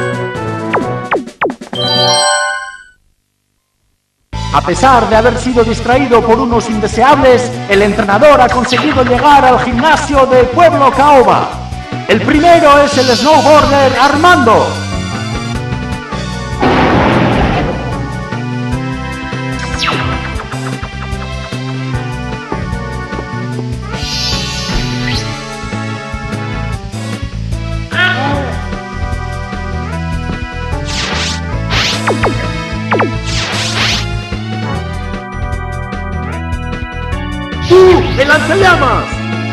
A pesar de haber sido distraído por unos indeseables, el entrenador ha conseguido llegar al gimnasio de Pueblo Caoba. El primero es el snowboarder Armando. ¡El lanzallamas!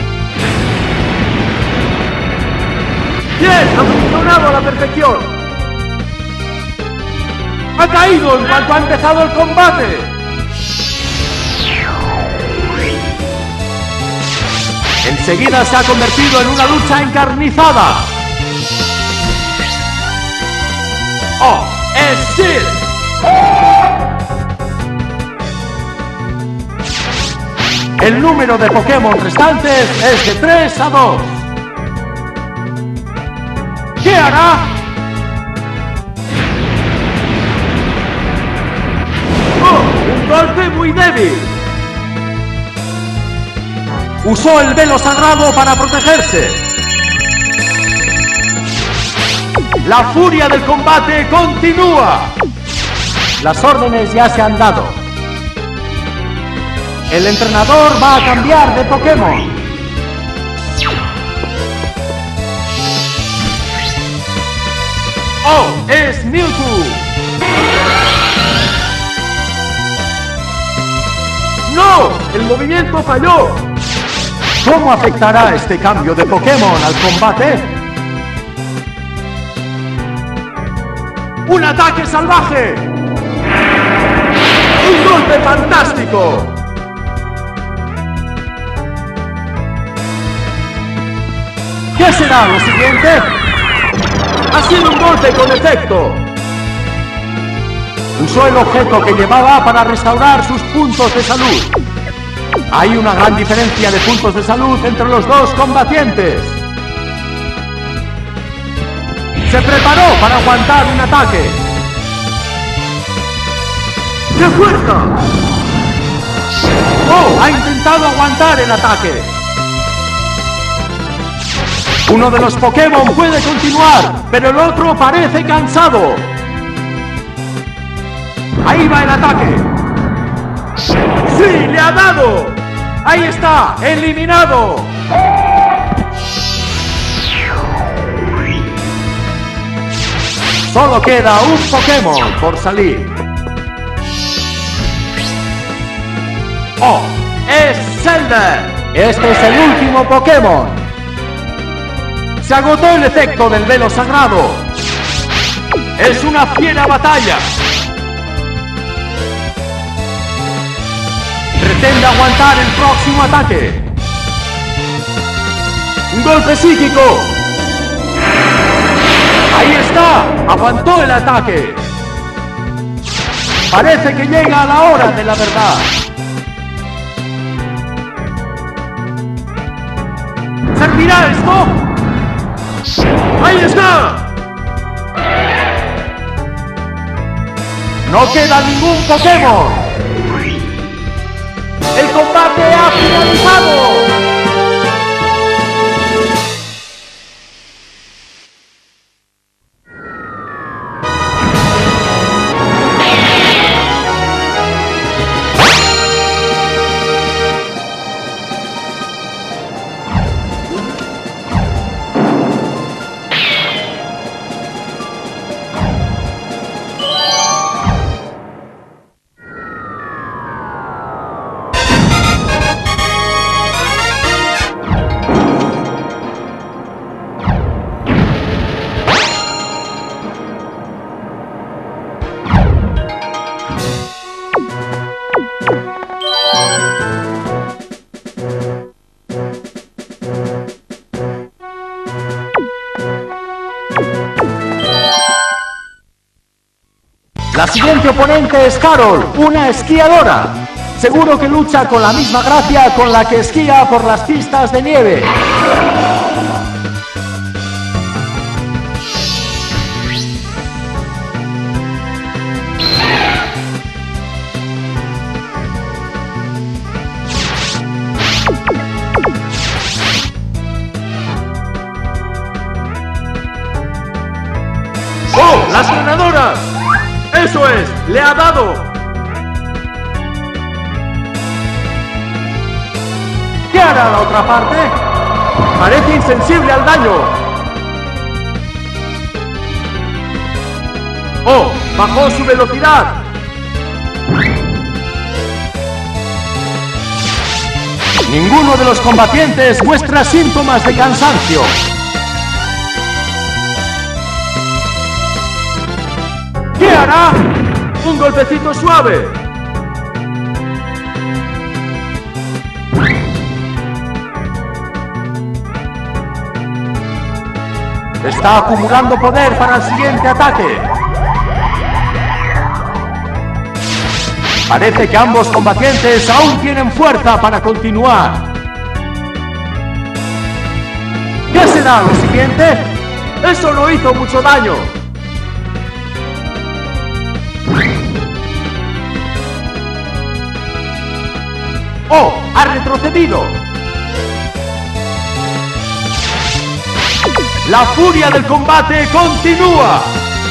¡Bien! ¡Ha funcionado a la perfección! ¡Ha caído en cuanto ha empezado el combate! Enseguida se ha convertido en una lucha encarnizada. ¡Oh! ¡Es Sid! El número de Pokémon restantes es de 3 a 2. ¿Qué hará? ¡Oh! ¡Un golpe muy débil! Usó el velo sagrado para protegerse. La furia del combate continúa. Las órdenes ya se han dado. El entrenador va a cambiar de Pokémon. ¡Oh! ¡Es Mewtwo! ¡No! ¡El movimiento falló! ¿Cómo afectará este cambio de Pokémon al combate? ¡Un ataque salvaje! ¡Un golpe fantástico! ¿Qué será lo siguiente? ¡Ha sido un golpe con efecto! Usó el objeto que llevaba para restaurar sus puntos de salud. Hay una gran diferencia de puntos de salud entre los dos combatientes. Se preparó para aguantar un ataque. ¡Qué fuerza! ¡Oh! Ha intentado aguantar el ataque. Uno de los Pokémon puede continuar, pero el otro parece cansado. Ahí va el ataque. ¡Sí! ¡Le ha dado! ¡Ahí está! ¡Eliminado! Solo queda un Pokémon por salir. ¡Oh! ¡Es Zelda! Este es el último Pokémon. Se agotó el efecto del velo sagrado. ¡Es una fiera batalla! Pretende aguantar el próximo ataque. ¡Un golpe psíquico! ¡Ahí está! ¡Aguantó el ataque! Parece que llega la hora de la verdad. ¿Servirá esto? ¡Ahí está! ¡No queda ningún Pokémon! ¡El combate ha finalizado! La siguiente oponente es Carol, una esquiadora. Seguro que lucha con la misma gracia con la que esquía por las pistas de nieve. ¡Las ganadoras! ¡Eso es! ¡Le ha dado! ¿Qué hará la otra parte? Parece insensible al daño. ¡Oh! ¡Bajó su velocidad! Ninguno de los combatientes muestra síntomas de cansancio. ¿Qué hará? ¡Un golpecito suave! Está acumulando poder para el siguiente ataque. Parece que ambos combatientes aún tienen fuerza para continuar. ¿Qué será lo siguiente? ¡Eso no hizo mucho daño! ¡Oh! ¡Ha retrocedido! ¡La furia del combate continúa!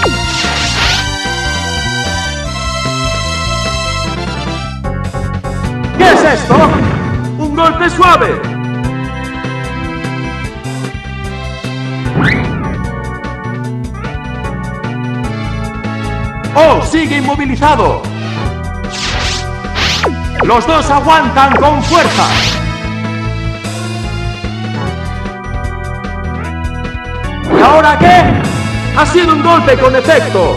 ¿Qué es esto? ¡Un golpe suave! ¡Oh! ¡Sigue inmovilizado! Los dos aguantan con fuerza. ¿Y ahora qué? ¡Ha sido un golpe con efecto!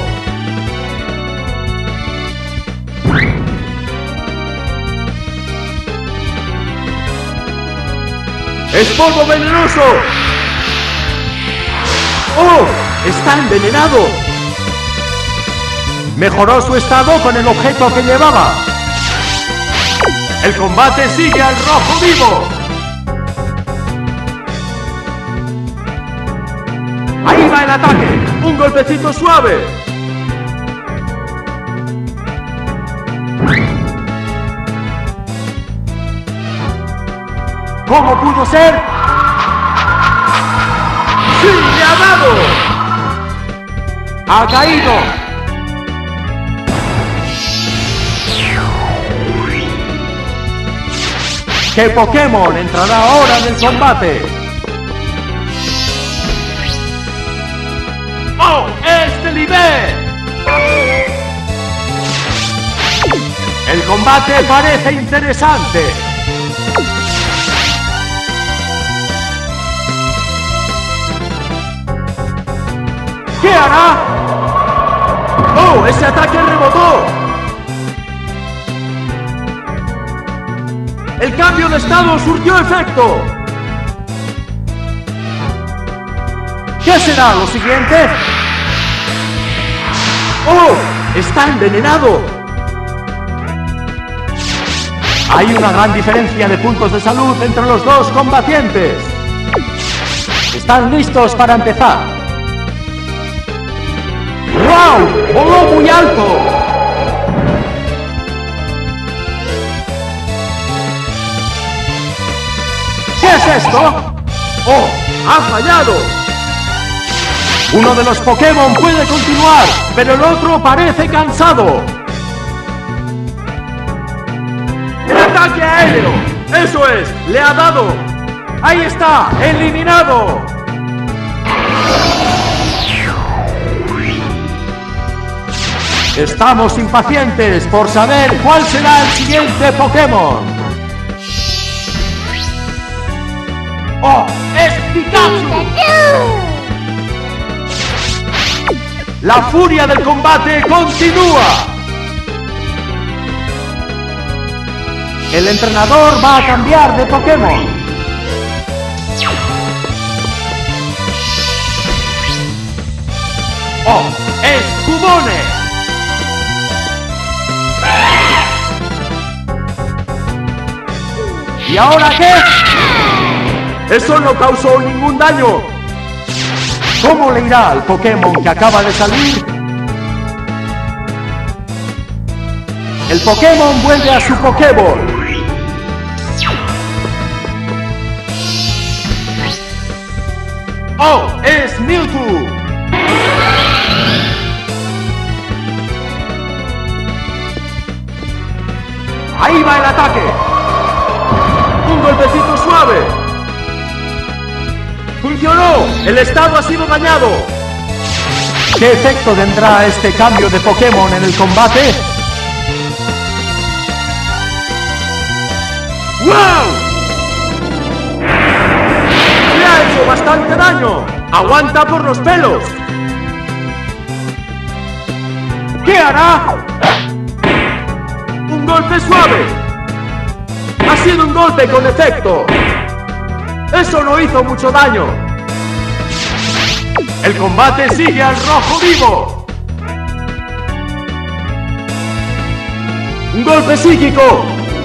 ¡Es polvo venenoso! ¡Oh! ¡Está envenenado! Mejoró su estado con el objeto que llevaba. ¡El combate sigue al rojo vivo! ¡Ahí va el ataque! ¡Un golpecito suave! ¿Cómo pudo ser? ¡Sí, le ha dado! ¡Ha caído! ¿Qué Pokémon entrará ahora en el combate? ¡Oh! ¡Es Delibé! El combate parece interesante. ¿Qué hará? ¡Oh! ¡Ese ataque rebotó! ¡El cambio de estado surtió efecto! ¿Qué será lo siguiente? ¡Oh! ¡Está envenenado! Hay una gran diferencia de puntos de salud entre los dos combatientes. Están listos para empezar. ¡Wow! ¡Voló muy alto! ¿Qué es esto? ¡Oh! ¡Ha fallado! Uno de los Pokémon puede continuar, pero el otro parece cansado. ¡El ataque aéreo! ¡Eso es! ¡Le ha dado! ¡Ahí está! ¡Eliminado! Estamos impacientes por saber cuál será el siguiente Pokémon. ¡Oh! ¡Es Pikachu! La furia del combate continúa. El entrenador va a cambiar de Pokémon. ¡Oh! ¡Es Cubone! ¿Y ahora qué? ¡Eso no causó ningún daño! ¿Cómo le irá al Pokémon que acaba de salir? El Pokémon vuelve a su Pokéball. ¡Oh! ¡Es Mewtwo! va el ataque! ¡Un golpecito suave! ¡Funcionó! ¡El estado ha sido dañado! ¿Qué efecto tendrá este cambio de Pokémon en el combate? ¡Wow! ¡Le ha hecho bastante daño! ¡Aguanta por los pelos! ¿Qué hará? ¡Un golpe suave! ¡Ha sido un golpe con efecto! ¡Eso no hizo mucho daño! ¡El combate sigue al rojo vivo! ¡Un golpe psíquico!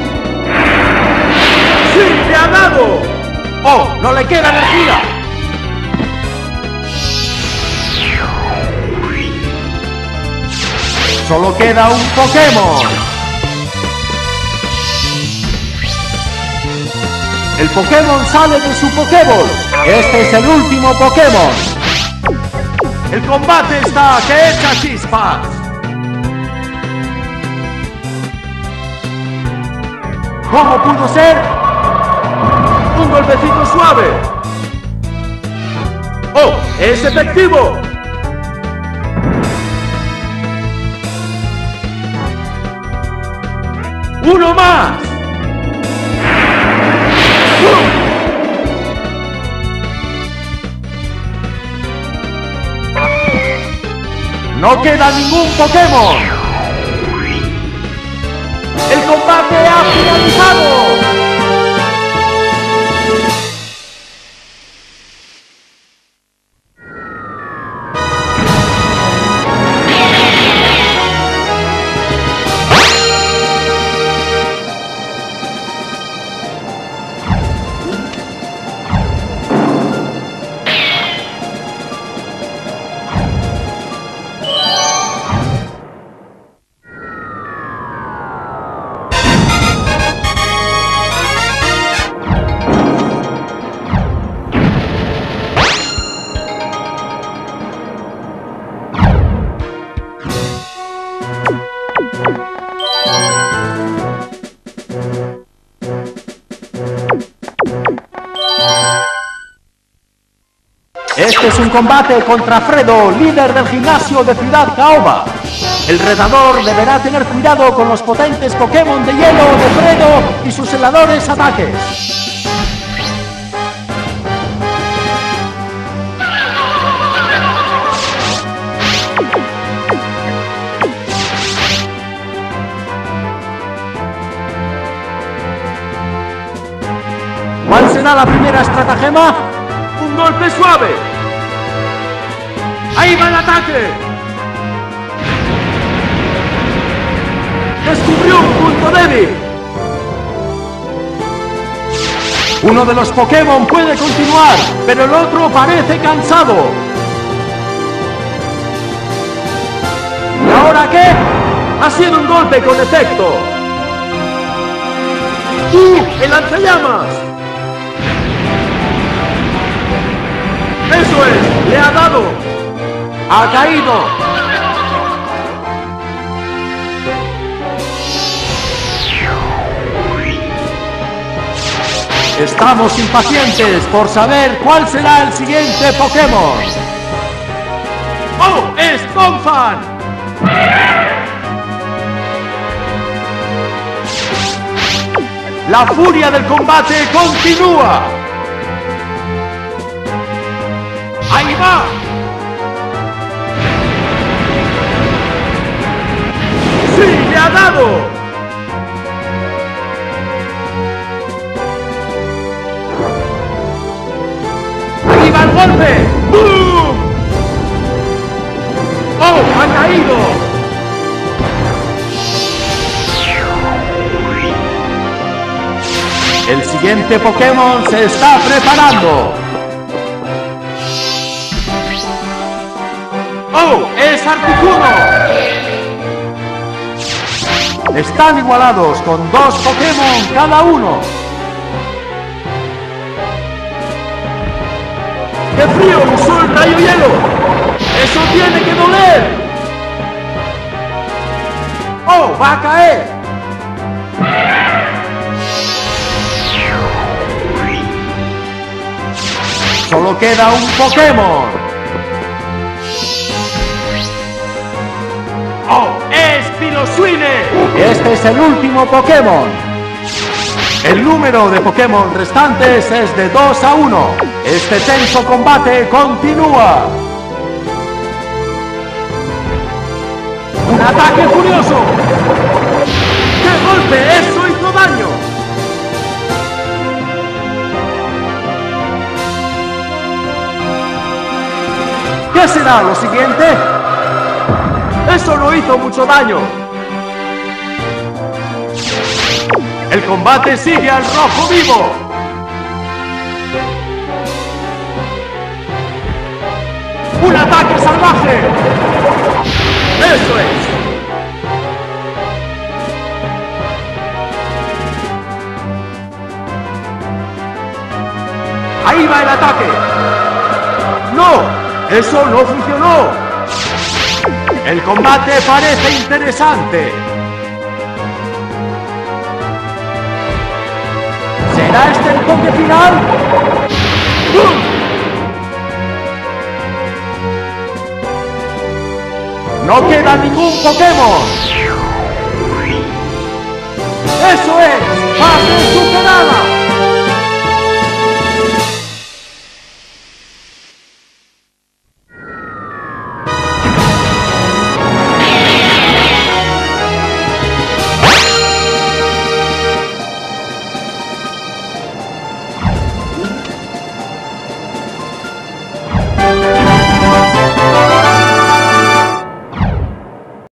¡Sí, le ha dado! ¡Oh, no le queda energía! Solo queda un Pokémon. El Pokémon sale de su Pokéball. Este es el último Pokémon. ¡El combate está que echa chispas! ¿Cómo pudo ser? ¡Un golpecito suave! ¡Oh, es efectivo! ¡Uno más! ¡No queda ningún Pokémon! ¡El combate ha finalizado! Este es un combate contra Fredo, líder del gimnasio de Ciudad Caoba. El retador deberá tener cuidado con los potentes Pokémon de hielo de Fredo y sus heladores ataques. ¿Cuál será la primera estratagema? ¡Un golpe suave! ¡Ahí va el ataque! ¡Descubrió un punto débil! Uno de los Pokémon puede continuar, pero el otro parece cansado. ¿Y ahora qué? ¡Ha sido un golpe con efecto! ¡El lanzallamas! ¡Eso es! ¡Le ha dado! ¡Ha caído! Estamos impacientes por saber cuál será el siguiente Pokémon. ¡Oh! ¡Es Donphan! La furia del combate continúa. ¡Ahí va! ¡Sí, le ha dado! ¡Ahí va el golpe! ¡Bum! ¡Oh, ha caído! El siguiente Pokémon se está preparando. ¡Oh! ¡Es Articuno! Están igualados con 2 Pokémon cada uno. ¡Qué frío! ¡Usó el rayo hielo! ¡Eso tiene que doler! ¡Oh! ¡Va a caer! Solo queda un Pokémon. ¡Oh! ¡Es Piloswine! Este es el último Pokémon. El número de Pokémon restantes es de 2-1. Este tenso combate continúa. ¡Un ataque furioso! ¡Qué golpe! ¡Eso hizo daño! ¿Qué será lo siguiente? ¡Eso no hizo mucho daño! El combate sigue al rojo vivo. ¡Un ataque salvaje! ¡Eso es! ¡Ahí va el ataque! ¡No! ¡Eso no funcionó! El combate parece interesante. ¿Será este el toque final? ¡No queda ningún Pokémon! ¡Eso es! ¡Fase superada!